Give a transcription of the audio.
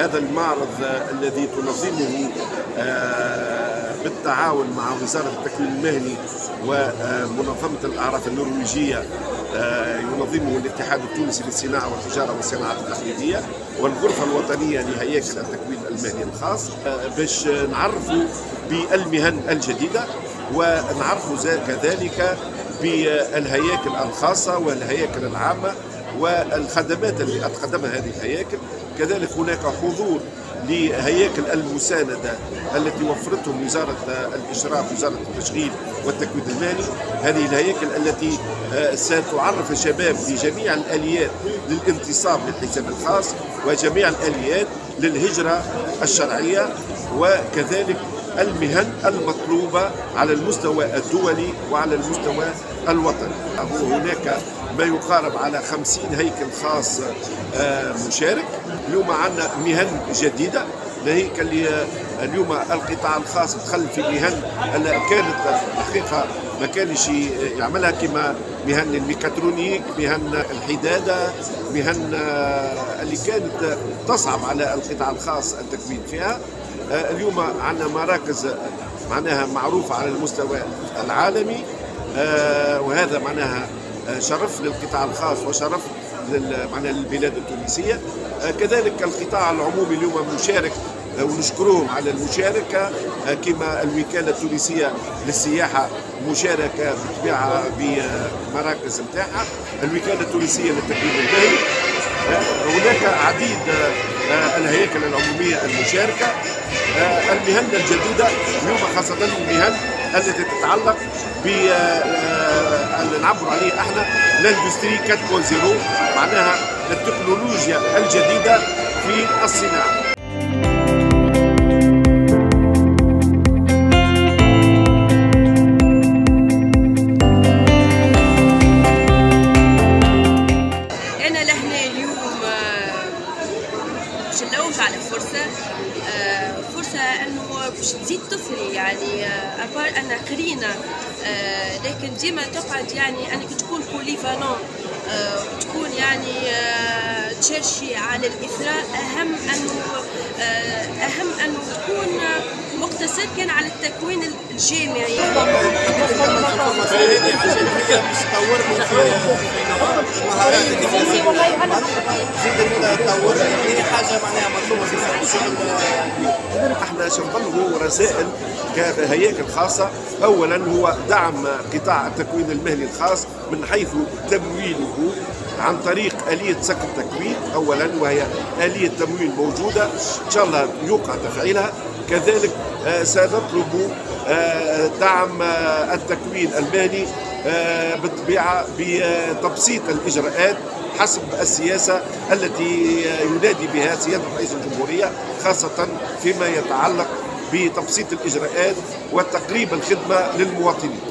هذا المعرض الذي تنظمه بالتعاون مع وزارة التكوين المهني ومنظمة الأعراف النرويجية، ينظمه الاتحاد التونسي للصناعة والتجارة والصناعات التقليدية والغرفة الوطنية لهياكل التكوين المهني الخاص، باش نعرفوا بالمهن الجديدة ونعرفوا كذلك بالهياكل الخاصة والهياكل العامة والخدمات اللي تقدمها هذه الهياكل. كذلك هناك حضور لهياكل المساندة التي وفرتهم وزارة الإشراف، وزارة التشغيل والتكوين المهني. هذه الهياكل التي ستعرف الشباب بجميع الآليات للانتصاب للحساب الخاص وجميع الآليات للهجرة الشرعية وكذلك المهن المطلوبة على المستوى الدولي وعلى المستوى الوطني. هناك ما يقارب على 50 هيكل خاص مشارك. اليوم عندنا مهن جديدة، ناهيك اللي اليوم القطاع الخاص دخل في مهن اللي كانت الحقيقة ما كانش يعملها، كما مهن الميكاترونيك، مهن الحدادة، مهن اللي كانت تصعب على القطاع الخاص التكوين فيها. اليوم عندنا مراكز معناها معروفة على المستوى العالمي، وهذا معناها شرف للقطاع الخاص وشرف معناها للبلاد التونسية. كذلك القطاع العمومي اليوم مشارك ونشكرهم على المشاركة، كما الوكالة التونسية للسياحة مشاركة بالطبيعة بمراكز نتاعها، الوكالة التونسية للتكوين المهني. هناك عديد الهياكل العمومية المشاركة. المهن الجديدة اليوم خاصة المهن التي تتعلق اللي نعبر عليه احنا لاندستري 4.0، معناها التكنولوجيا الجديدة في الصناعة. أنا لهنا اليوم باش نلوج على فرصة أنه باش تزيد تثري، يعني أبار أنا قرينة، لكن ديما تقعد يعني أنك تكون بوليفالون، تكون يعني تشرشي على الإثراء. أهم أنه تكون مقتصر كان على التكوين الجامعي. احنا شنطلبوا رسائل كهياكل خاصة. اولا هو دعم قطاع التكوين المهني الخاص من حيث تمويله عن طريق آلية سك التكوين اولا، وهي آلية تمويل موجودة ان شاء الله يوقع تفعيلها. كذلك سنطلب دعم التكوين المهني بالطبيعة بتبسيط الإجراءات حسب السياسة التي ينادي بها سيادة رئيس الجمهورية، خاصة فيما يتعلق بتبسيط الإجراءات وتقريب الخدمة للمواطنين.